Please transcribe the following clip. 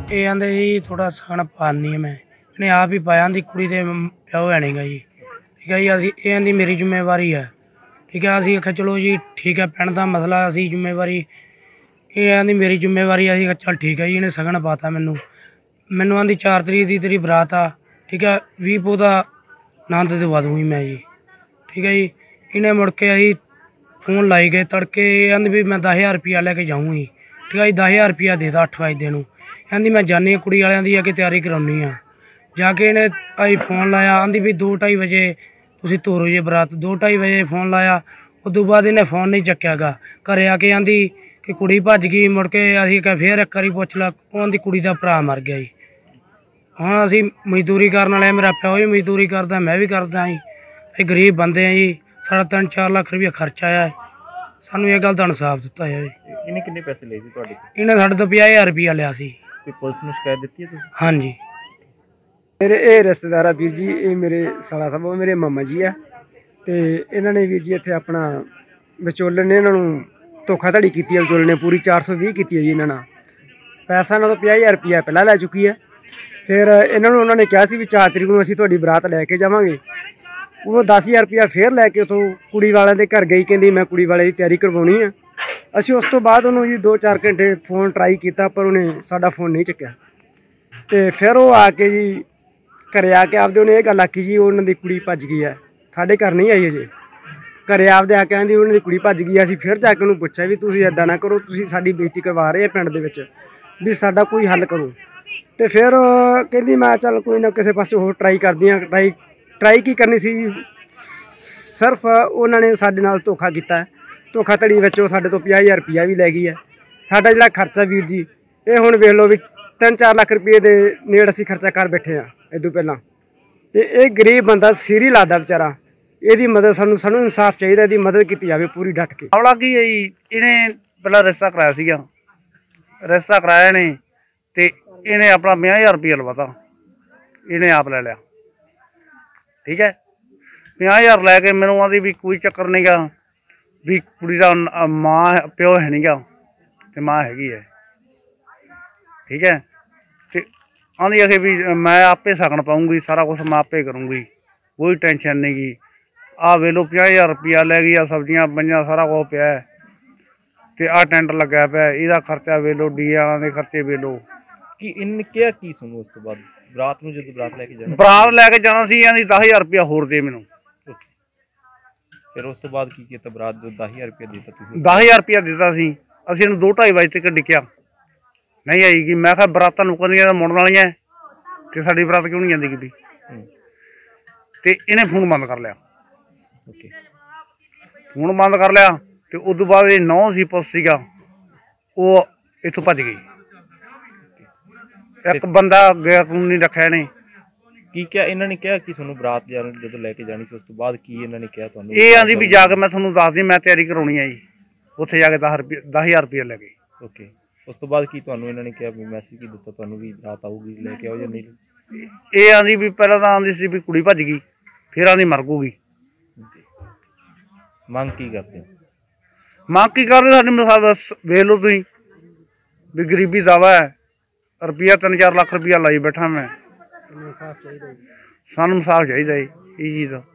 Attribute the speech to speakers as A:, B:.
A: ਇਹ ਆਂਦੇ ਜੀ ਥੋੜਾ ਸਗਨ ਪਾਣੀ ਮੈਂ ਇਹਨੇ ਆਪ ਹੀ ਪਾਇਆ ਦੀ ਕੁੜੀ ਦੇ ਪਿਓ ਹੈ ਨਹੀਂਗਾ ਜੀ। ਠੀਕ ਹੈ ਜੀ, ਅਸੀਂ ਇਹ ਆਂਦੀ ਮੇਰੀ ਜ਼ਿੰਮੇਵਾਰੀ ਹੈ। ਠੀਕ ਹੈ, ਅਸੀਂ ਆਖਿਆ ਚਲੋ ਜੀ ਠੀਕ ਹੈ, ਪਿੰਡ ਦਾ ਮਸਲਾ ਅਸੀਂ ਜ਼ਿੰਮੇਵਾਰੀ, ਇਹ ਆਂਦੀ ਮੇਰੀ ਜ਼ਿੰਮੇਵਾਰੀ। ਅਸੀਂ ਚੱਲ ਠੀਕ ਹੈ ਜੀ। ਇਹਨੇ ਸਗਨ ਪਾਤਾ ਮੈਨੂੰ ਆਂਦੀ 4 ਤਰੀਕ ਦੀ ਤੇਰੀ ਬਰਾਤ ਆ। ਠੀਕ ਹੈ, 20 ਪੋਹ ਦਾ ਆਨੰਦ ਦਵਾ ਦੂੰਗੀ ਮੈਂ ਜੀ। ਠੀਕ ਹੈ ਜੀ, ਇਹਨੇ ਮੁੜ ਕੇ ਅਸੀਂ ਫੋਨ ਲਾਈ ਗਏ ਤੜਕੇ, ਆਂਦੀ ਵੀ ਮੈਂ 10,000 ਰੁਪਇਆ ਲੈ ਕੇ ਜਾਊਂਗੀ। ਠੀਕ ਹੈ ਜੀ, 10,000 ਰੁਪਇਆ ਦੇ ਤਾ 8 ਵਜੇ ਨੂੰ। ਆਂਦੀ ਮੈਂ ਜਾਨੀ ਕੁੜੀ ਵਾਲਿਆਂ ਦੀ ਆ ਕਿ ਤਿਆਰੀ ਕਰਾਉਣੀ ਆ। ਜਾ ਕੇ ਇਹਨੇ ਅਸੀਂ ਫੋਨ ਲਾਇਆ, ਆਂਦੀ ਵੀ 2-2:30 ਵਜੇ ਤੁਸੀਂ ਤੋਰੋ ਜੇ ਬਰਾਤ। 2-2:30 ਵਜੇ ਫੋਨ ਲਾਇਆ, ਉਦੋਂ ਬਾਅਦ ਇਹਨੇ ਫੋਨ ਨਹੀਂ ਚੱਕਿਆ ਗਾ। ਘਰੇ ਆ ਕੇ ਆਂਦੀ ਕਿ ਕੁੜੀ ਭੱਜ ਗਈ। ਮੁੜ ਕੇ ਅਸੀਂ ਕਿਹਾ ਫੇਰ ਇੱਕ ਵਾਰੀ ਪੁੱਛ ਲਾ, ਉਹਦੀ ਕੁੜੀ ਦਾ ਭਰਾ ਮਰ ਗਿਆ ਜੀ। ਹੁਣ ਅਸੀਂ ਮਜ਼ਦੂਰੀ ਕਰਨ ਵਾਲੇ, ਮੇਰਾ ਪਿਓ ਵੀ ਮਜ਼ਦੂਰੀ ਕਰਦਾ, ਮੈਂ ਵੀ ਕਰਦਾ ਜੀ। ਅਸੀਂ ਗਰੀਬ ਬੰਦੇ ਆ ਜੀ, ਸਾਡਾ 3-4 ਲੱਖ ਰੁਪਇਆ ਖਰਚਾ ਆਇਆ। ਸਾਨੂੰ ਇਹ ਗੱਲ ਦਾ ਇਨਸਾਫ ਦਿੱਤਾ ਜਾਵੇ।
B: ਇਹਨੇ ਕਿੰਨੇ ਪੈਸੇ ਲਏ ਸੀ ਤੁਹਾਡੇ?
A: ਇਹਨੇ ਸਾਡੇ ਤੋਂ 50,000 ਰੁਪਇਆ ਲਿਆ ਸੀ।
B: ਕੋਈ ਪੁਲਿਸ ਨੂੰ ਸ਼ਿਕਾਇਤ ਦਿੱਤੀ ਹੈ ਤੁਸੀਂ?
A: ਹਾਂਜੀ।
C: ਮੇਰੇ ਇਹ ਰਿਸ਼ਤੇਦਾਰ ਆ ਵੀਰ ਜੀ, ਇਹ ਮੇਰੇ ਸਾਲਾ ਸਾਹਿਬ ਮੇਰੇ ਮਾਮਾ ਜੀ ਆ। ਤੇ ਇਹਨਾਂ ਨੇ ਵੀਰ ਜੀ ਇੱਥੇ ਆਪਣਾ ਵਿਚੋਲਣ ਨੇ ਇਹਨਾਂ ਨੂੰ ਧੋਖਾਧੜੀ ਕੀਤੀ ਹੈ। ਵਿਚੋਲਣ ਨੇ ਪੂਰੀ 420 ਕੀਤੀ ਹੈ ਜੀ। ਇਹਨਾਂ ਨਾਲ ਪੈਸਾ ਇਹਨਾਂ ਤੋਂ 50,000 ਰੁਪਇਆ ਪਹਿਲਾਂ ਲੈ ਚੁੱਕੀ ਹੈ। ਫਿਰ ਇਹਨਾਂ ਨੂੰ ਉਹਨਾਂ ਨੇ ਕਿਹਾ ਸੀ ਵੀ 4 ਤਰੀਕ ਨੂੰ ਅਸੀਂ ਤੁਹਾਡੀ ਬਰਾਤ ਲੈ ਕੇ ਜਾਵਾਂਗੇ। ਉਹ 10,000 ਰੁਪਇਆ ਫਿਰ ਲੈ ਕੇ ਉੱਥੋਂ ਕੁੜੀ ਵਾਲਿਆਂ ਦੇ ਘਰ ਗਈ, ਕਹਿੰਦੀ ਮੈਂ ਕੁੜੀ ਵਾਲੇ ਦੀ ਤਿਆਰੀ ਕਰਵਾਉਣੀ ਆ। ਅਸੀਂ ਉਸ ਤੋਂ ਬਾਅਦ ਉਹਨੂੰ ਜੀ 2-4 ਘੰਟੇ ਫੋਨ ਟਰਾਈ ਕੀਤਾ, ਪਰ ਉਹਨੇ ਸਾਡਾ ਫੋਨ ਨਹੀਂ ਚੱਕਿਆ। ਤੇ ਫਿਰ ਉਹ ਆ ਕੇ ਜੀ ਘਰੇ ਆ ਕੇ ਆਪਦੇ ਉਹਨੇ ਇਹ ਗੱਲ ਆਖੀ ਜੀ ਉਹਨਾਂ ਦੀ ਕੁੜੀ ਭੱਜ ਗਈ ਹੈ, ਸਾਡੇ ਘਰ ਨਹੀਂ ਆਈ ਅਜੇ। ਘਰੇ ਆਪਦੇ ਆ ਕੇ ਕਹਿੰਦੀ ਉਹਨਾਂ ਦੀ ਕੁੜੀ ਭੱਜ ਗਈ। ਅਸੀਂ ਫਿਰ ਜਾ ਕੇ ਉਹਨੂੰ ਪੁੱਛਿਆ ਵੀ ਤੁਸੀਂ ਇੱਦਾਂ ਨਾ ਕਰੋ, ਤੁਸੀਂ ਸਾਡੀ ਬੇਇੱਜ਼ਤੀ ਕਰਵਾ ਰਹੇ ਆ ਪਿੰਡ ਦੇ ਵਿੱਚ, ਵੀ ਸਾਡਾ ਕੋਈ ਹੱਲ ਕਰੋ। ਤੇ ਫਿਰ ਕਹਿੰਦੀ ਮੈਂ ਚੱਲ ਕੋਈ ਨਾ ਕਿਸੇ ਪਾਸੇ ਹੋਰ ਟਰਾਈ ਕਰਦੀ ਹਾਂ। ਟਰਾਈ ਕੀ ਕਰਨੀ ਸੀ, ਸਿਰਫ ਉਹਨਾਂ ਨੇ ਸਾਡੇ ਨਾਲ ਧੋਖਾ ਕੀਤਾ। ਧੋਖਾਧੜੀ ਵਿੱਚ ਉਹ ਸਾਡੇ ਤੋਂ 50,000 ਰੁਪਇਆ ਵੀ ਲੈ ਗਈ ਹੈ। ਸਾਡਾ ਜਿਹੜਾ ਖਰਚਾ ਵੀਰ ਜੀ, ਇਹ ਹੁਣ ਵੇਖ ਲਓ ਵੀ 3-4 ਲੱਖ ਰੁਪਏ ਦੇ ਨੇੜ ਅਸੀਂ ਖਰਚਾ ਕਰ ਬੈਠੇ ਹਾਂ ਇਦੋਂ ਪਹਿਲਾਂ। ਤੇ ਇਹ ਗਰੀਬ ਬੰਦਾ ਸਿਰ ਹੀ ਲਾਦਾ ਵਿਚਾਰਾ। ਇਹਦੀ ਮਦਦ ਸਾਨੂੰ ਇਨਸਾਫ ਚਾਹੀਦਾ, ਇਹਦੀ ਮਦਦ ਕੀਤੀ ਜਾਵੇ ਪੂਰੀ ਡਟ ਕੇ।
D: ਮਾਮਲਾ ਕੀ ਹੈ ਜੀ, ਇਹਨੇ ਪਹਿਲਾਂ ਰਿਸ਼ਤਾ ਕਰਾਇਆ ਸੀਗਾ। ਰਿਸ਼ਤਾ ਕਰਾਇਆ ਨੇ ਤੇ ਇਹਨੇ ਆਪਣਾ 50,000 ਰੁਪਇਆ ਲਵਾਤਾ, ਇਹਨੇ ਆਪ ਲੈ ਲਿਆ। ਠੀਕ ਹੈ, 50,000 ਲੈ ਕੇ ਮੈਨੂੰ ਆਂਦੀ ਵੀ ਕੋਈ ਚੱਕਰ ਨਹੀਂ ਗਾ, ਵੀ ਕੁੜੀ ਦਾ ਮਾਂ ਪਿਓ ਹੈ ਨਹੀਂ ਗਾ ਤੇ ਮਾਂ ਹੈਗੀ ਹੈ। ਠੀਕ ਹੈ, ਤੇ ਆਂਦੀ ਅਸੀਂ ਵੀ ਮੈਂ ਆਪੇ ਸਗਨ ਪਾਊਂਗੀ, ਸਾਰਾ ਕੁਛ ਮੈਂ ਆਪੇ ਕਰੂੰਗੀ, ਕੋਈ ਟੈਨਸ਼ਨ ਨਹੀਂ ਗੀ। ਆਹ ਵੇਖ ਲਓ 50,000 ਰੁਪਇਆ ਲੈ ਗਈ। ਆ ਸਬਜ਼ੀਆਂ ਪਈਆਂ, ਸਾਰਾ ਕੁਛ ਪਿਆ ਤੇ ਆਹ ਟੈਂਟ ਲੱਗਿਆ ਪਿਆ। ਇਹਦਾ ਖਰਚਾ ਵੇਖ ਲਓ, ਡੀ ਵਾਲਿਆਂ ਦੇ ਖਰਚੇ ਵੇਖ ਲਓ।
B: ਕੀ ਇਹਨੇ ਕਿਹਾ ਕੀ ਸੁਣੋ? ਉਸ ਤੋਂ ਬਾਅਦ ਬਰਾਤ ਨੂੰ ਜਦੋਂ ਬਰਾਤ ਲੈ ਕੇ ਜਾਣਾ
D: ਸੀ, ਆਂਦੀ 10,000 ਰੁਪਇਆ ਹੋਰ ਦੇ ਮੈਨੂੰ।
B: ਫਿਰ ਉਸ ਤੋਂ ਬਾਅਦ ਕੀ ਕੀਤਾ? ਬਰਾਤ ਜੋ 10,000 ਰੁਪਇਆ ਦਿੱਤਾ ਤੁਸੀਂ?
D: 10,000 ਰੁਪਇਆ ਦਿੱਤਾ ਸੀ। ਅਸੀਂ ਇਹਨੂੰ 2-2:30 ਵਜੇ ਤੱਕ ਡਿੱਕਿਆ, ਨਹੀਂ ਆਈਗੀ। ਮੈਂ ਕਿਹਾ ਬਰਾਤਾਂ ਮੁੱਕਣੀਆਂ ਤਾਂ ਮੁੜਨ ਵਾਲੀਆਂ ਤੇ ਸਾਡੀ ਬਰਾਤ ਕਿਉਂ ਨਹੀਂ ਜਾਂਦੀ ਵੀ। ਤੇ ਇਹਨੇ ਫੋਨ ਬੰਦ ਕਰ ਲਿਆ। ਫੋਨ ਬੰਦ ਕਰ ਲਿਆ ਤੇ ਉਦੋਂ ਬਾਅਦ ਇਹ 9 ਸੀ ਪੁਲਿਸ ਸੀਗਾ, ਉਹ ਇੱਥੋਂ ਭੱਜ ਗਈ। ਇੱਕ ਬੰਦਾ ਗਿਆ ਕਾਨੂੰਨੀ ਰੱਖਿਆ ਇਹਨੇ।
B: ਕੀ ਕਿਹਾ ਇਹਨਾਂ ਨੇ? ਕਿਹਾ ਕਿ ਤੁਹਾਨੂੰ ਬਰਾਤ ਜਦੋਂ ਲੈ ਕੇ ਜਾਣੀ ਸੀ ਉਸ ਤੋਂ ਬਾਅਦ ਕੀ ਇਹਨਾਂ ਨੇ ਕਿਹਾ ਤੁਹਾਨੂੰ?
D: ਇਹ ਆਂਦੀ ਵੀ ਜਾ ਕੇ ਮੈਂ ਤੁਹਾਨੂੰ ਦੱਸਦੀ, ਮੈਂ ਤਿਆਰੀ ਕਰਾਉਣੀ ਆ ਜੀ। ਉੱਥੇ ਜਾ ਕੇ 10,000 ਰੁਪਇਆ ਲੈ ਗਏ।
B: ਓਕੇ, ਉਸ ਤੋਂ ਬਾਅਦ ਕੀ ਤੁਹਾਨੂੰ ਇਹਨਾਂ ਨੇ ਕਿਹਾ ਵੀ ਮੈਸੇਜ ਕੀ ਦਿੱਤਾ ਤੁਹਾਨੂੰ ਵੀ ਰਾਤ ਆਊਗੀ ਲੈ ਕੇ ਆਓ ਜਾਂ ਨਹੀਂ?
D: ਇਹ ਆਂਦੀ ਵੀ ਪਹਿਲਾਂ ਤਾਂ ਆਂਦੀ ਸੀ ਵੀ ਕੁੜੀ ਭੱਜ ਗਈ, ਫਿਰ ਆਂਦੀ ਮਰ ਗੂਗੀ।
B: ਮੰਗ ਕੀ ਕਰਦੇ?
D: ਮੰਗ ਕੀ ਕਰਦੇ? ਸਾਡੇ ਵੇਖ ਲਓ ਤੁਸੀਂ ਵੀ ਗਰੀਬੀ ਦਾਵਾ ਹੈ। ਰੁਪਇਆ 3-4 ਲੱਖ ਰੁਪਇਆ ਲਾਈ ਬੈਠਾ ਮੈਂ। ਸਾਨੂੰ ਇਨਸਾਫ ਚਾਹੀਦਾ ਜੀ ਇਹ ਚੀਜ਼ ਦਾ।